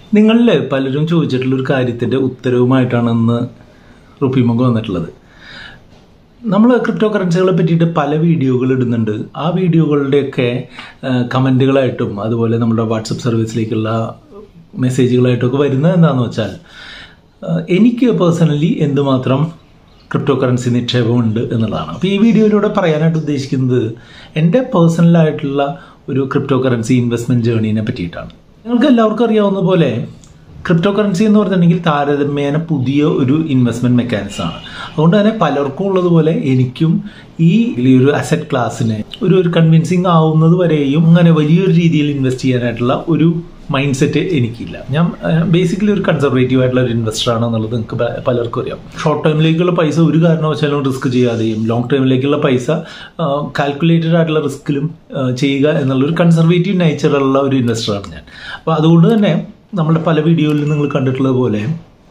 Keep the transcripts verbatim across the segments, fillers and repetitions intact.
നിങ്ങളിൽ പലരും ചോദിച്ചിട്ടുള്ളൊരു കാര്യത്തിൻ്റെ ഉത്തരവുമായിട്ടാണ് ഇന്ന് റുപ്പിമൊക്കെ വന്നിട്ടുള്ളത്. നമ്മൾ ക്രിപ്റ്റോ കറൻസികളെ പറ്റിയിട്ട് പല വീഡിയോകൾ ഇടുന്നുണ്ട്. ആ വീഡിയോകളുടെയൊക്കെ കമൻറ്റുകളായിട്ടും അതുപോലെ നമ്മുടെ വാട്സപ്പ് സർവീസിലേക്കുള്ള മെസ്സേജുകളായിട്ടൊക്കെ വരുന്നത് എന്താണെന്ന് വെച്ചാൽ, എനിക്ക് പേഴ്സണലി എന്തുമാത്രം ക്രിപ്റ്റോ കറൻസി നിക്ഷേപമുണ്ട് എന്നുള്ളതാണ്. അപ്പോൾ ഈ വീഡിയോയിലൂടെ പറയാനായിട്ട് ഉദ്ദേശിക്കുന്നത് എൻ്റെ പേഴ്സണലായിട്ടുള്ള ഒരു ക്രിപ്റ്റോ കറൻസി ഇൻവെസ്റ്റ്മെൻറ്റ് ജേർണീനെ പറ്റിയിട്ടാണ്. നിങ്ങൾക്ക് എല്ലാവർക്കും അറിയാവുന്ന പോലെ ക്രിപ്റ്റോ കറൻസി എന്ന് പറഞ്ഞിട്ടുണ്ടെങ്കിൽ താരതമ്യേന പുതിയ ഒരു ഇൻവെസ്റ്റ്മെൻറ്റ് മെക്കാനിസമാണ്. അതുകൊണ്ട് തന്നെ പലർക്കും ഉള്ളതുപോലെ എനിക്കും ഈ ഒരു അസറ്റ് ക്ലാസ്സിനെ ഒരു ഒരു കൺവിൻസിങ് ആവുന്നത് വരെയും അങ്ങനെ വലിയൊരു രീതിയിൽ ഇൻവെസ്റ്റ് ചെയ്യാനായിട്ടുള്ള ഒരു മൈൻഡ് സെറ്റ് എനിക്കില്ല. ഞാൻ ബേസിക്കലി ഒരു കൺസർവേറ്റീവ് ആയിട്ടുള്ള ഒരു ഇൻവെസ്റ്റർ ആണെന്നുള്ളത് നിങ്ങൾക്ക് പലർക്കും അറിയാം. ഷോർട്ട് ടൈമിലേക്കുള്ള പൈസ ഒരു കാരണവശാലും റിസ്ക് ചെയ്യാതെയും ലോങ് ടൈമിലേക്കുള്ള പൈസ കാൽക്കുലേറ്റഡ് ആയിട്ടുള്ള റിസ്കിലും ചെയ്യുക എന്നുള്ളൊരു കൺസർവേറ്റീവ് നേച്ചറുള്ള ഒരു ഇൻവെസ്റ്ററാണ് ഞാൻ. അപ്പോൾ അതുകൊണ്ട് തന്നെ നമ്മുടെ പല വീഡിയോയിലും നിങ്ങൾ കണ്ടിട്ടുള്ളത് പോലെ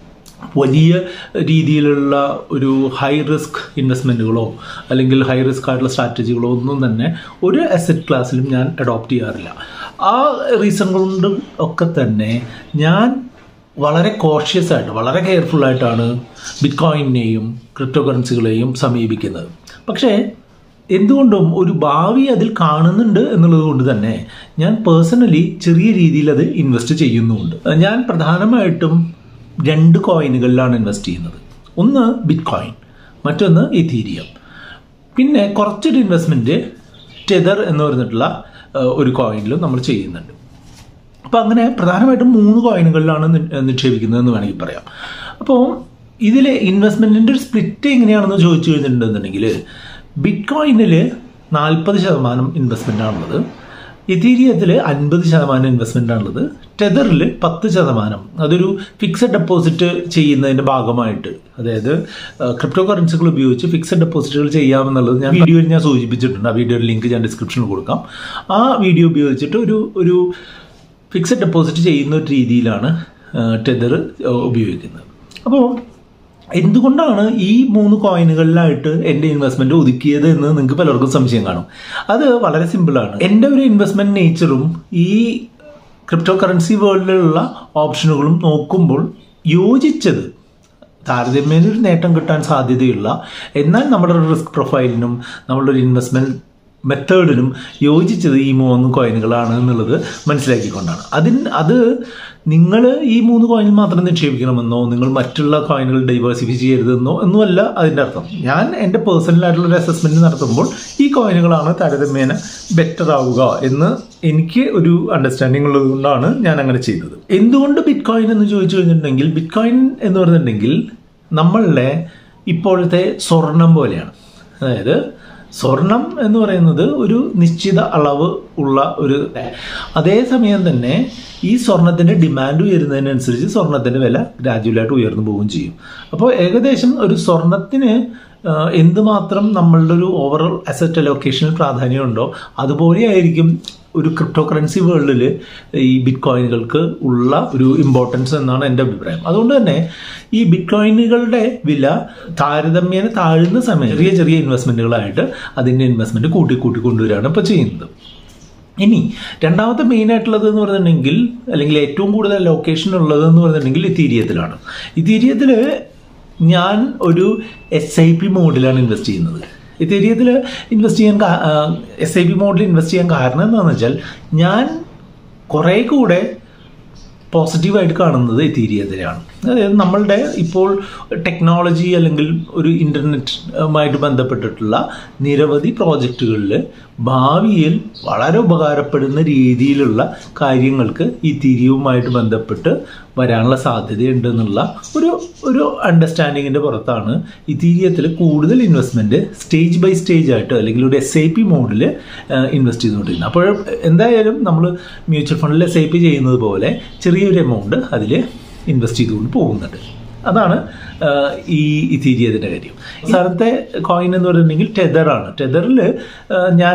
വലിയ രീതിയിലുള്ള ഒരു ഹൈ റിസ്ക് ഇൻവെസ്റ്റ്മെൻറ്റുകളോ അല്ലെങ്കിൽ ഹൈ റിസ്ക് ആയിട്ടുള്ള സ്ട്രാറ്റജികളോ ഒന്നും തന്നെ ഒരു അസറ്റ് ക്ലാസ്സിലും ഞാൻ അഡോപ്റ്റ് ചെയ്യാറില്ല. ആ റീസൺ കൊണ്ട് ഒക്കെ തന്നെ ഞാൻ വളരെ കോഷ്യസ് ആയിട്ട് വളരെ കെയർഫുള്ളായിട്ടാണ് ബിറ്റ് കോയിനെയും ക്രിപ്റ്റോ കറൻസികളെയും സമീപിക്കുന്നത്. പക്ഷേ എന്തുകൊണ്ടും ഒരു ഭാവി അതിൽ കാണുന്നുണ്ട് എന്നുള്ളത് കൊണ്ട് തന്നെ ഞാൻ പേഴ്സണലി ചെറിയ രീതിയിൽ അത് ഇൻവെസ്റ്റ് ചെയ്യുന്നുമുണ്ട്. ഞാൻ പ്രധാനമായിട്ടും രണ്ട് കോയിനുകളിലാണ് ഇൻവെസ്റ്റ് ചെയ്യുന്നത്. ഒന്ന് ബിറ്റ് കോയിൻ, മറ്റൊന്ന് ഇഥീരിയം. പിന്നെ കുറച്ചൊരു ഇൻവെസ്റ്റ്മെൻറ്റ് ടെതർ എന്ന് പറഞ്ഞിട്ടുള്ള ഒരു കോയിനിലും നമ്മൾ ചെയ്യുന്നുണ്ട്. അപ്പോൾ അങ്ങനെ പ്രധാനമായിട്ടും മൂന്ന് കോയിനുകളിലാണ് നിക്ഷേപിക്കുന്നതെന്ന് വേണമെങ്കിൽ പറയാം. അപ്പോൾ ഇതിലെ ഇൻവെസ്റ്റ്മെൻറ്റിൻ്റെ ഒരു സ്പ്ലിറ്റ് എങ്ങനെയാണെന്ന് ചോദിച്ചു കഴിഞ്ഞിട്ടുണ്ടെന്നുണ്ടെങ്കിൽ ബിറ്റ് കോയിനിൽ നാൽപ്പത് ശതമാനം ഇൻവെസ്റ്റ്മെൻ്റ് ആണുള്ളത്, ഇഥീരിയത്തിൽ അൻപത് ശതമാനം ഇൻവെസ്റ്റ്മെൻ്റ് ആണുള്ളത്, ടെതറിൽ പത്ത് ശതമാനം അതൊരു ഫിക്സഡ് ഡെപ്പോസിറ്റ് ചെയ്യുന്നതിൻ്റെ ഭാഗമായിട്ട്, അതായത് ക്രിപ്റ്റോ കറൻസികൾ ഉപയോഗിച്ച് ഫിക്സഡ് ഡെപ്പോസിറ്റുകൾ ചെയ്യാമെന്നുള്ളത് ഞാൻ വീഡിയോയിൽ ഞാൻ സൂചിപ്പിച്ചിട്ടുണ്ട്. ആ വീഡിയോയുടെ ലിങ്ക് ഞാൻ ഡിസ്ക്രിപ്ഷനിൽ കൊടുക്കാം. ആ വീഡിയോ ഉപയോഗിച്ചിട്ട് ഒരു ഒരു ഫിക്സഡ് ഡെപ്പോസിറ്റ് ചെയ്യുന്ന ഒരു രീതിയിലാണ് ടെതർ ഉപയോഗിക്കുന്നത്. അപ്പോൾ എന്തുകൊണ്ടാണ് ഈ മൂന്ന് കോയിനുകളിലായിട്ട് എൻ്റെ ഇൻവെസ്റ്റ്മെൻറ്റ് ഒതുക്കിയത് എന്ന് നിങ്ങൾക്ക് പലർക്കും സംശയം കാണും. അത് വളരെ സിമ്പിളാണ്. എൻ്റെ ഒരു ഇൻവെസ്റ്റ്മെൻറ്റ് നേച്ചറും ഈ ക്രിപ്റ്റോ കറൻസി വേൾഡിലുള്ള ഓപ്ഷനുകളും നോക്കുമ്പോൾ യോജിച്ചത്, താരതമ്യേന ഒരു നേട്ടം കിട്ടാൻ സാധ്യതയുള്ള എന്നാൽ നമ്മുടെ റിസ്ക് പ്രൊഫൈലിനും നമ്മളുടെ ഒരു ഇൻവെസ്റ്റ്മെൻറ്റ് മെത്തേഡിനും യോജിച്ചത് ഈ മൂന്ന് കോയിനുകളാണ് എന്നുള്ളത് മനസ്സിലാക്കിക്കൊണ്ടാണ്. അതിന് അത് നിങ്ങൾ ഈ മൂന്ന് കോയിനിൽ മാത്രം നിക്ഷേപിക്കണമെന്നോ നിങ്ങൾ മറ്റുള്ള കോയിനുകൾ ഡൈവേഴ്സിഫൈ ചെയ്യരുതെന്നോ ഒന്നുമല്ല അതിൻ്റെ അർത്ഥം. ഞാൻ എൻ്റെ പേഴ്സണലായിട്ടുള്ളൊരു അസസ്മെൻറ്റ് നടത്തുമ്പോൾ ഈ കോയിനുകളാണ് താരതമ്യേന ബെറ്റർ ആവുക എന്ന് എനിക്ക് ഒരു അണ്ടർസ്റ്റാൻഡിങ് ഉള്ളത് കൊണ്ടാണ് ഞാൻ അങ്ങനെ ചെയ്തത്. എന്തുകൊണ്ട് ബിറ്റ് കോയിൻ എന്ന് ചോദിച്ചു കഴിഞ്ഞിട്ടുണ്ടെങ്കിൽ, ബിറ്റ് കോയിൻ എന്ന് പറഞ്ഞിട്ടുണ്ടെങ്കിൽ നമ്മളുടെ ഇപ്പോഴത്തെ സ്വർണം പോലെയാണ്. അതായത് സ്വർണം എന്ന് പറയുന്നത് ഒരു നിശ്ചിത അളവ് ഉള്ള ഒരു, അതേസമയം തന്നെ ഈ സ്വർണത്തിൻ്റെ ഡിമാൻഡ് ഉയരുന്നതിനനുസരിച്ച് സ്വർണത്തിൻ്റെ വില ഗ്രാജുവലായിട്ട് ഉയർന്നു പോവുകയും ചെയ്യും. അപ്പോൾ ഏകദേശം ഒരു സ്വർണത്തിന് എന്തുമാത്രം നമ്മളുടെ ഒരു ഓവറോൾ അസറ്റ് അലോക്കേഷനിൽ പ്രാധാന്യമുണ്ടോ അതുപോലെ ആയിരിക്കും ഒരു ക്രിപ്റ്റോ കറൻസി വേൾഡിൽ ഈ ബിറ്റ് കോയിനുകൾക്ക് ഉള്ള ഒരു ഇമ്പോർട്ടൻസ് എന്നാണ് എൻ്റെ അഭിപ്രായം. അതുകൊണ്ട് തന്നെ ഈ ബിറ്റ് കോയിനുകളുടെ വില താരതമ്യേന താഴ്ന്ന സമയം ചെറിയ ചെറിയ ഇൻവെസ്റ്റ്മെൻറ്റുകളായിട്ട് അതിൻ്റെ ഇൻവെസ്റ്റ്മെൻറ്റ് കൂട്ടി കൂട്ടി കൊണ്ടുവരികയാണ് ഇപ്പോൾ ചെയ്യുന്നത്. ഇനി രണ്ടാമത്തെ മെയിൻ ആയിട്ടുള്ളത് എന്ന് പറഞ്ഞിട്ടുണ്ടെങ്കിൽ, അല്ലെങ്കിൽ ഏറ്റവും കൂടുതൽ ലൊക്കേഷൻ ഉള്ളത് എന്ന് പറഞ്ഞിട്ടുണ്ടെങ്കിൽ ഇഥീരിയത്തിലാണ്. ഇഥീരിയത്തിൽ ഞാൻ ഒരു എസ് ഐ പി മോഡിലാണ് ഇൻവെസ്റ്റ് ചെയ്യുന്നത്. ഇഥീരിയത്തിൽ ഇൻവെസ്റ്റ് ചെയ്യാൻ എസ് ഐ പി മോഡിൽ ഇൻവെസ്റ്റ് ചെയ്യാൻ കാരണം എന്താണെന്ന് വെച്ചാൽ, ഞാൻ കുറേ കൂടെ പോസിറ്റീവായിട്ട് കാണുന്നത് ഇഥീരിയത്തിലാണ്. അതായത് നമ്മളുടെ ഇപ്പോൾ ടെക്നോളജി അല്ലെങ്കിൽ ഒരു ഇൻ്റർനെറ്റുമായിട്ട് ബന്ധപ്പെട്ടിട്ടുള്ള നിരവധി പ്രോജക്റ്റുകളിൽ ഭാവിയിൽ വളരെ ഉപകാരപ്പെടുന്ന രീതിയിലുള്ള കാര്യങ്ങൾക്ക് ഇഥീരിയവുമായിട്ട് ബന്ധപ്പെട്ട് വരാനുള്ള സാധ്യതയുണ്ടെന്നുള്ള ഒരു ഒരു അണ്ടർസ്റ്റാൻഡിങ്ങിൻ്റെ പുറത്താണ് ഇഥീരിയത്തിൽ കൂടുതൽ ഇൻവെസ്റ്റ്മെൻറ്റ് സ്റ്റേജ് ബൈ സ്റ്റേജ് ആയിട്ട് അല്ലെങ്കിൽ ഒരു എസ് ഐ പി മോഡിൽ ഇൻവെസ്റ്റ് ചെയ്തുകൊണ്ടിരിക്കുന്നത്. അപ്പോൾ എന്തായാലും നമ്മൾ മ്യൂച്വൽ ഫണ്ടിൽ എസ് ഐ പി ചെയ്യുന്നത് പോലെ ചെറിയൊരു എമൗണ്ട് അതിൽ ഇൻവെസ്റ്റ് ചെയ്തുകൊണ്ട് പോകുന്നുണ്ട്. അതാണ് ഈ ഇഥീരിയത്തിൻ്റെ കാര്യം. അവസാനത്തെ കോയിൻ എന്ന് പറഞ്ഞിട്ടുണ്ടെങ്കിൽ ടെതറാണ്. ടെതറിൽ ഞാൻ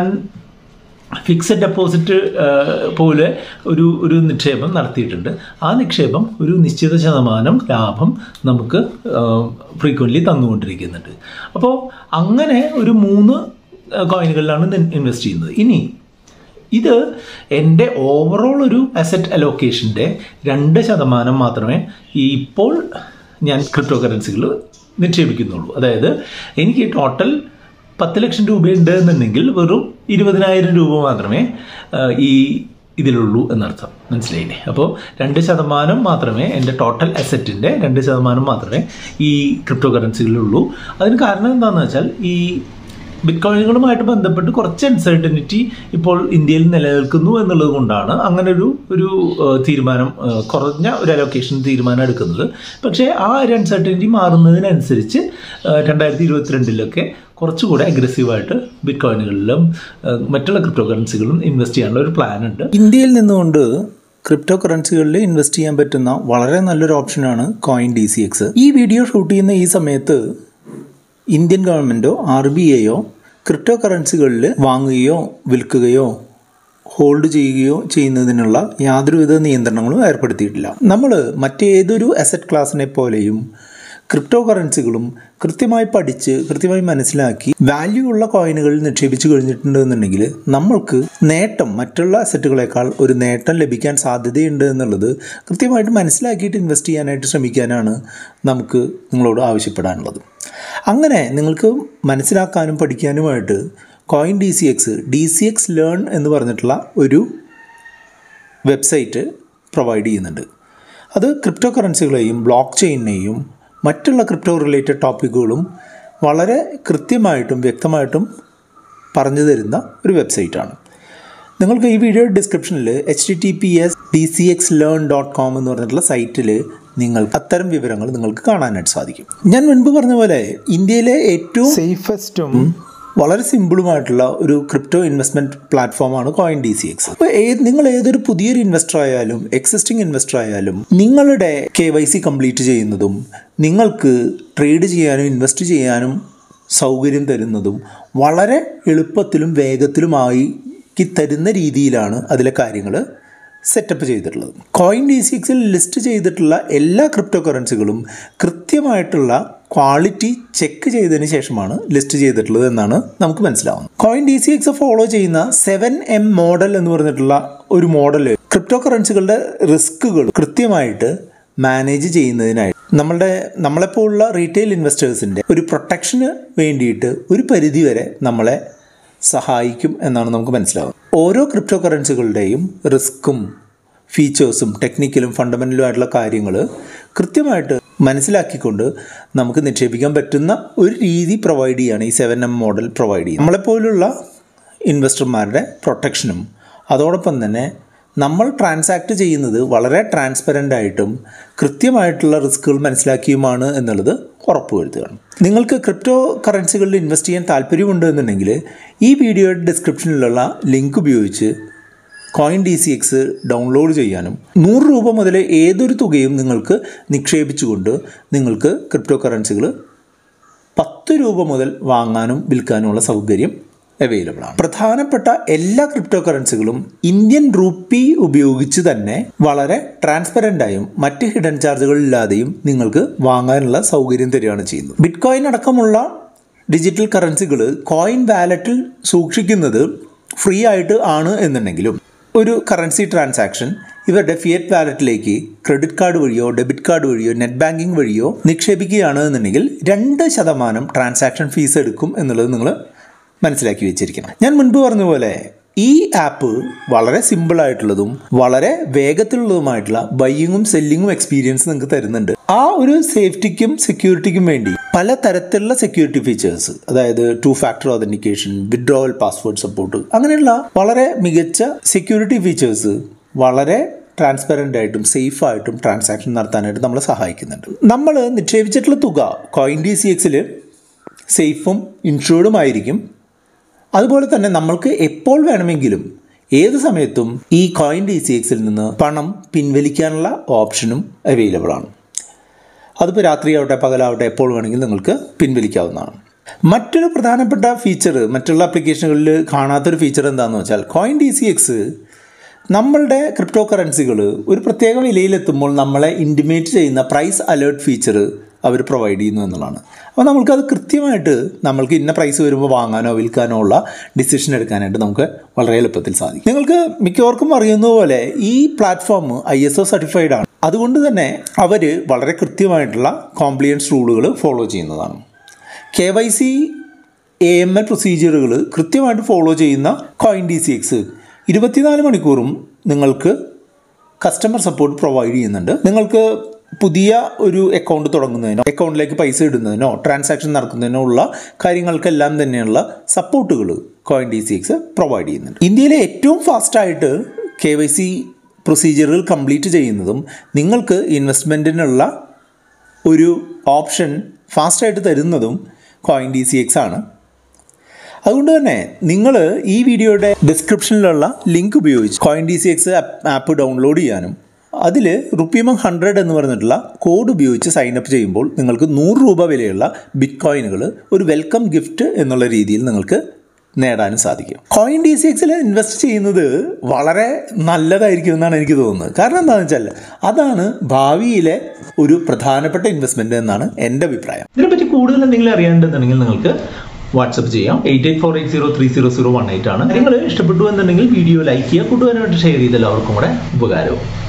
ഫിക്സഡ് ഡെപ്പോസിറ്റ് പോലെ ഒരു ഒരു നിക്ഷേപം നടത്തിയിട്ടുണ്ട്. ആ നിക്ഷേപം ഒരു നിശ്ചിത ശതമാനം ലാഭം നമുക്ക് ഫ്രീക്വൻ്റ്ലി തന്നുകൊണ്ടിരിക്കുന്നുണ്ട്. അപ്പോൾ അങ്ങനെ ഒരു മൂന്ന് കോയിനുകളിലാണ് ഇൻവെസ്റ്റ് ചെയ്യുന്നത്. ഇനി ഇത് എൻ്റെ ഓവറോൾ ഒരു അസറ്റ് അലോക്കേഷൻ്റെ രണ്ട് ശതമാനം മാത്രമേ ഈ ഇപ്പോൾ ഞാൻ ക്രിപ്റ്റോ കറൻസികൾ നിക്ഷേപിക്കുന്നുള്ളൂ. അതായത് എനിക്ക് ടോട്ടൽ പത്ത് ലക്ഷം രൂപയുണ്ട് എന്നുണ്ടെങ്കിൽ വെറും ഇരുപതിനായിരം രൂപ മാത്രമേ ഈ ഇതിലുള്ളൂ എന്നർത്ഥം. മനസ്സിലായില്ലേ? അപ്പോൾ രണ്ട് ശതമാനം മാത്രമേ എൻ്റെ ടോട്ടൽ അസറ്റിൻ്റെ രണ്ട് ശതമാനം മാത്രമേ ഈ ക്രിപ്റ്റോ കറൻസികളിലുള്ളൂ. അതിന് കാരണം എന്താണെന്ന് വെച്ചാൽ ഈ ബിറ്റ്കോയിനുകളുമായിട്ട് ബന്ധപ്പെട്ട് കുറച്ച് അൺസർട്ടനിറ്റി ഇപ്പോൾ ഇന്ത്യയിൽ നിലനിൽക്കുന്നു എന്നുള്ളത് കൊണ്ടാണ് അങ്ങനെ ഒരു ഒരു തീരുമാനം, കുറഞ്ഞ ഒരു അലോക്കേഷൻ തീരുമാനം എടുക്കുന്നത്. പക്ഷേ ആ ഒരു അൺസർട്ടനിറ്റി മാറുന്നതിനനുസരിച്ച് രണ്ടായിരത്തി ഇരുപത്തിരണ്ടിലൊക്കെ കുറച്ചുകൂടെ അഗ്രസീവായിട്ട് ബിറ്റ്കോയിനുകളിലും മറ്റുള്ള ക്രിപ്റ്റോ കറൻസികളും ഇൻവെസ്റ്റ് ചെയ്യാനുള്ള ഒരു പ്ലാൻ ഉണ്ട്. ഇന്ത്യയിൽ നിന്നുകൊണ്ട് ക്രിപ്റ്റോ കറൻസികളിൽ ഇൻവെസ്റ്റ് ചെയ്യാൻ പറ്റുന്ന വളരെ നല്ലൊരു ഓപ്ഷനാണ് കോയിൻ ഡി സി എക്സ്. ഈ വീഡിയോ ഷൂട്ട് ചെയ്യുന്ന ഈ സമയത്ത് ഇന്ത്യൻ ഗവൺമെൻറ്റോ ആർ ബി ഐയോ ക്രിപ്റ്റോ കറൻസികളിൽ വാങ്ങുകയോ വിൽക്കുകയോ ഹോൾഡ് ചെയ്യുകയോ ചെയ്യുന്നതിനുള്ള യാതൊരുവിധ നിയന്ത്രണങ്ങളും ഏർപ്പെടുത്തിയിട്ടില്ല. നമ്മൾ മറ്റേതൊരു അസറ്റ് ക്ലാസ്സിനെ പോലെയും ക്രിപ്റ്റോ കറൻസികളും കൃത്യമായി പഠിച്ച് കൃത്യമായി മനസ്സിലാക്കി വാല്യൂ ഉള്ള കോയിനുകൾ നിക്ഷേപിച്ചു കഴിഞ്ഞിട്ടുണ്ടെന്നുണ്ടെങ്കിൽ നമ്മൾക്ക് നേട്ടം മറ്റുള്ള അസറ്റുകളേക്കാൾ ഒരു നേട്ടം ലഭിക്കാൻ സാധ്യതയുണ്ട് എന്നുള്ളത് കൃത്യമായിട്ട് മനസ്സിലാക്കിയിട്ട് ഇൻവെസ്റ്റ് ചെയ്യാനായിട്ട് ശ്രമിക്കാനാണ് നമുക്ക് നിങ്ങളോട് ആവശ്യപ്പെടാനുള്ളത്. അങ്ങനെ നിങ്ങൾക്ക് മനസ്സിലാക്കാനും പഠിക്കാനുമായിട്ട് coin D C X D C X learn എന്ന് പറഞ്ഞിട്ടുള്ള ഒരു വെബ്സൈറ്റ് പ്രൊവൈഡ് ചെയ്യുന്നുണ്ട്. അത് ക്രിപ്റ്റോ കറൻസികളെയും ബ്ലോക്ക് ചെയിനെയും മറ്റുള്ള ക്രിപ്റ്റോ റിലേറ്റഡ് ടോപ്പിക്കുകളും വളരെ കൃത്യമായിട്ടും വ്യക്തമായിട്ടും പറഞ്ഞു തരുന്ന ഒരു വെബ്സൈറ്റാണ്. നിങ്ങൾക്ക് ഈ വീഡിയോ ഡിസ്ക്രിപ്ഷനിൽ H T T P S D C X learn dot com എന്ന് പറഞ്ഞിട്ടുള്ള സൈറ്റിൽ നിങ്ങൾക്ക് അത്തരം വിവരങ്ങൾ നിങ്ങൾക്ക് കാണാനായിട്ട് സാധിക്കും. ഞാൻ മുൻപ് പറഞ്ഞ പോലെ ഇന്ത്യയിലെ ഏറ്റവും സേഫസ്റ്റും വളരെ സിമ്പിളുമായിട്ടുള്ള ഒരു ക്രിപ്റ്റോ ഇൻവെസ്റ്റ്മെൻറ്റ് പ്ലാറ്റ്ഫോമാണ് കോയിൻ ഡി സി എക്സ്. അപ്പോൾ ഏത് നിങ്ങൾ ഏതൊരു പുതിയൊരു ഇൻവെസ്റ്റർ ആയാലും എക്സിസ്റ്റിംഗ് ഇൻവെസ്റ്റർ ആയാലും നിങ്ങളുടെ കെ വൈ സി കംപ്ലീറ്റ് ചെയ്യുന്നതും നിങ്ങൾക്ക് ട്രേഡ് ചെയ്യാനും ഇൻവെസ്റ്റ് ചെയ്യാനും സൗകര്യം തരുന്നതും വളരെ എളുപ്പത്തിലും വേഗത്തിലുമായി തരുന്ന രീതിയിലാണ് അതിലെ കാര്യങ്ങൾ സെറ്റപ്പ് ചെയ്തിട്ടുള്ളത്. കോയിൻ ഡി സി എക്സിൽ ലിസ്റ്റ് ചെയ്തിട്ടുള്ള എല്ലാ ക്രിപ്റ്റോ കറൻസികളും കൃത്യമായിട്ടുള്ള ക്വാളിറ്റി ചെക്ക് ചെയ്തതിന് ശേഷമാണ് ലിസ്റ്റ് ചെയ്തിട്ടുള്ളത് എന്നാണ് നമുക്ക് മനസ്സിലാവുന്നത്. Coin D C X follow ചെയ്യുന്ന സെവൻ എം മോഡൽ എന്ന് പറഞ്ഞിട്ടുള്ള ഒരു മോഡൽ ക്രിപ്റ്റോ കറൻസികളുടെ റിസ്കുകൾ കൃത്യമായിട്ട് മാനേജ് ചെയ്യുന്നതിനായിട്ട് നമ്മളുടെ നമ്മളെപ്പോലുള്ള റീറ്റെയിൽ ഇൻവെസ്റ്റേഴ്സിൻ്റെ ഒരു പ്രൊട്ടക്ഷന് വേണ്ടിയിട്ട് ഒരു പരിധിവരെ നമ്മളെ സഹായിക്കും എന്നാണ് നമുക്ക് മനസ്സിലാവുന്നത്. ഓരോ ക്രിപ്റ്റോ കറൻസികളുടെയും റിസ്ക്കും ഫീച്ചേഴ്സും ടെക്നിക്കലും ഫണ്ടമെൻ്റലും ആയിട്ടുള്ള കാര്യങ്ങൾ കൃത്യമായിട്ട് മനസ്സിലാക്കിക്കൊണ്ട് നമുക്ക് നിക്ഷേപിക്കാൻ പറ്റുന്ന ഒരു രീതി പ്രൊവൈഡ് ചെയ്യുകയാണ് ഈ സെവൻ എം മോഡൽ പ്രൊവൈഡ് ചെയ്യുന്നത്. നമ്മളെപ്പോലുള്ള ഇൻവെസ്റ്റർമാരുടെ പ്രൊട്ടക്ഷനും അതോടൊപ്പം തന്നെ നമ്മൾ ട്രാൻസാക്ട് ചെയ്യുന്നത് വളരെ ട്രാൻസ്പെറൻ്റ് ആയിട്ടും കൃത്യമായിട്ടുള്ള റിസ്കുകൾ മനസ്സിലാക്കിയുമാണ് എന്നുള്ളത് ഉറപ്പുവരുത്തുകയാണ്. നിങ്ങൾക്ക് ക്രിപ്റ്റോ കറൻസികളിൽ ഇൻവെസ്റ്റ് ചെയ്യാൻ താല്പര്യമുണ്ട് എന്നുണ്ടെങ്കിൽ ഈ വീഡിയോയുടെ ഡിസ്ക്രിപ്ഷനിലുള്ള ലിങ്ക് ഉപയോഗിച്ച് coin D C X download ചെയ്യാനും നൂറ് രൂപ മുതൽ ഏതൊരു തുകയും നിങ്ങൾക്ക് നിക്ഷേപിച്ചുകൊണ്ട് നിങ്ങൾക്ക് ക്രിപ്റ്റോ കറൻസികൾ പത്ത് രൂപ മുതൽ വാങ്ങാനും വിൽക്കാനുമുള്ള സൗകര്യം അവൈലബിൾ ആണ്. പ്രധാനപ്പെട്ട എല്ലാ ക്രിപ്റ്റോ കറൻസികളും ഇന്ത്യൻ റുപ്പി ഉപയോഗിച്ച് തന്നെ വളരെ ട്രാൻസ്പെറൻ്റായും മറ്റ് ഹിഡൻ ചാർജുകൾ ഇല്ലാതെയും നിങ്ങൾക്ക് വാങ്ങാനുള്ള സൗകര്യം തരികയാണ് ചെയ്യുന്നത്. ബിറ്റ് കോയിൻ അടക്കമുള്ള ഡിജിറ്റൽ കറൻസികൾ കോയിൻ വാലറ്റിൽ സൂക്ഷിക്കുന്നത് ഫ്രീ ആയിട്ട് ആണ് എന്നുണ്ടെങ്കിലും ഒരു കറൻസി ട്രാൻസാക്ഷൻ ഇവരുടെ ഫിയറ്റ് വാലറ്റിലേക്ക് ക്രെഡിറ്റ് കാർഡ് വഴിയോ ഡെബിറ്റ് കാർഡ് വഴിയോ നെറ്റ് ബാങ്കിങ് വഴിയോ നിക്ഷേപിക്കുകയാണ് എന്നുണ്ടെങ്കിൽ രണ്ട് ശതമാനം ട്രാൻസാക്ഷൻ ഫീസ് എടുക്കും എന്നുള്ളത് നിങ്ങൾ മനസ്സിലാക്കി വെച്ചിരിക്കണം. ഞാൻ മുൻപ് പറഞ്ഞ പോലെ ഈ ആപ്പ് വളരെ സിമ്പിളായിട്ടുള്ളതും വളരെ വേഗത്തിലുള്ളതുമായിട്ടുള്ള ബൈയിങ്ങും സെല്ലിങ്ങും എക്സ്പീരിയൻസ് നിങ്ങൾക്ക് തരുന്നുണ്ട്. ആ ഒരു സേഫ്റ്റിക്കും സെക്യൂരിറ്റിക്കും വേണ്ടി പല തരത്തിലുള്ള സെക്യൂരിറ്റി ഫീച്ചേഴ്സ്, അതായത് two factor authentication, withdrawal password support, അങ്ങനെയുള്ള വളരെ മികച്ച സെക്യൂരിറ്റി ഫീച്ചേഴ്സ് വളരെ ട്രാൻസ്പെറൻ്റ് ആയിട്ടും സേഫായിട്ടും ട്രാൻസാക്ഷൻ നടത്താനായിട്ട് നമ്മളെ സഹായിക്കുന്നുണ്ട്. നമ്മൾ നിക്ഷേപിച്ചിട്ടുള്ള തുക കോയിൻ ഡി സി എക്സിൽ സേഫും ഇൻഷുർഡുമായിരിക്കും. അതുപോലെ തന്നെ നമ്മൾക്ക് എപ്പോൾ വേണമെങ്കിലും ഏത് സമയത്തും ഈ കോയിൻ ഡി സി എക്സിൽ നിന്ന് പണം പിൻവലിക്കാനുള്ള ഓപ്ഷനും അവൈലബിൾ ആണ്. അതിപ്പോൾ രാത്രിയാവട്ടെ പകലാവട്ടെ എപ്പോൾ വേണമെങ്കിലും നിങ്ങൾക്ക് പിൻവലിക്കാവുന്നതാണ്. മറ്റൊരു പ്രധാനപ്പെട്ട ഫീച്ചർ മറ്റുള്ള ആപ്ലിക്കേഷനുകളിൽ കാണാത്തൊരു ഫീച്ചർ എന്താണെന്ന് വെച്ചാൽ കോയിൻ ഡി സി എക്സ് നമ്മളുടെ ക്രിപ്റ്റോ കറൻസികൾ ഒരു പ്രത്യേക വിലയിലെത്തുമ്പോൾ നമ്മളെ ഇൻറ്റിമേറ്റ് ചെയ്യുന്ന പ്രൈസ് അലേർട്ട് ഫീച്ചർ അവർ പ്രൊവൈഡ് ചെയ്യുന്നു എന്നുള്ളതാണ്. അപ്പോൾ നമ്മൾക്കത് കൃത്യമായിട്ട് നമ്മൾക്ക് ഇന്ന പ്രൈസ് വരുമ്പോൾ വാങ്ങാനോ വിൽക്കാനോ ഉള്ള ഡിസിഷൻ എടുക്കാനായിട്ട് നമുക്ക് വളരെ എളുപ്പത്തിൽ സാധിക്കും. നിങ്ങൾക്ക് മിക്കവർക്കും അറിയുന്ന പോലെ ഈ platform I S O certified ആണ്. അതുകൊണ്ട് തന്നെ അവർ വളരെ കൃത്യമായിട്ടുള്ള കോംപ്ലിയൻസ് റൂളുകൾ ഫോളോ ചെയ്യുന്നതാണ്. K Y C A M L പ്രൊസീജിയറുകൾ കൃത്യമായിട്ട് ഫോളോ ചെയ്യുന്ന കോയിൻ ഡി സി എക്സ് ഇരുപത്തിനാല് മണിക്കൂറും നിങ്ങൾക്ക് കസ്റ്റമർ സപ്പോർട്ട് പ്രൊവൈഡ് ചെയ്യുന്നുണ്ട്. നിങ്ങൾക്ക് പുതിയ ഒരു അക്കൗണ്ട് തുടങ്ങുന്നതിനോ അക്കൗണ്ടിലേക്ക് പൈസ ഇടുന്നതിനോ ട്രാൻസാക്ഷൻ നടത്തുന്നതിനോ ഉള്ള കാര്യങ്ങൾക്കെല്ലാം തന്നെയുള്ള സപ്പോർട്ടുകൾ coin D C X provide ചെയ്യുന്നുണ്ട്. ഇന്ത്യയിലെ ഏറ്റവും ഫാസ്റ്റായിട്ട് കെ വൈ സി പ്രൊസീജിയറുകൾ കംപ്ലീറ്റ് ചെയ്യുന്നതും നിങ്ങൾക്ക് ഇൻവെസ്റ്റ്മെൻറ്റിനുള്ള ഒരു ഓപ്ഷൻ ഫാസ്റ്റായിട്ട് തരുന്നതും കോയിൻ ഡി സി എക്സ് ആണ്. അതുകൊണ്ട് തന്നെ നിങ്ങൾ ഈ വീഡിയോയുടെ ഡിസ്ക്രിപ്ഷനിലുള്ള ലിങ്ക് ഉപയോഗിച്ച് coin D C X app download ചെയ്യാനും അതിൽ റുപ്പിമങ് ഹൺഡ്രഡ് എന്ന് പറഞ്ഞിട്ടുള്ള കോഡ് ഉപയോഗിച്ച് സൈനപ്പ് ചെയ്യുമ്പോൾ നിങ്ങൾക്ക് നൂറ് രൂപ വിലയുള്ള ബിറ്റ് കോയിനുകൾ ഒരു വെൽക്കം ഗിഫ്റ്റ് എന്നുള്ള രീതിയിൽ നിങ്ങൾക്ക് നേടാനും സാധിക്കും. കോയിൻ ഡി സി എക്സിൽ ഇൻവെസ്റ്റ് ചെയ്യുന്നത് വളരെ നല്ലതായിരിക്കും എന്നാണ് എനിക്ക് തോന്നുന്നത്. കാരണം എന്താണെന്ന് വെച്ചാൽ അതാണ് ഭാവിയിലെ ഒരു പ്രധാനപ്പെട്ട ഇൻവെസ്റ്റ്മെൻറ്റ് എന്നാണ് എൻ്റെ അഭിപ്രായം. ഇതിനെപ്പറ്റി കൂടുതൽ എന്തെങ്കിലും അറിയേണ്ടതുണ്ടെങ്കിൽ നിങ്ങൾക്ക് വാട്സപ്പ് ചെയ്യാം. Eight eight four eight zero three zero zero one eight ആണ്. നിങ്ങൾ ഇഷ്ടപ്പെട്ടു എന്നുണ്ടെങ്കിൽ വീഡിയോ ലൈക്ക് ചെയ്യുക, കൂട്ടുകാരുമായിട്ട് ഷെയർ ചെയ്ത് എല്ലാവർക്കും കൂടെ ഉപകാരവും.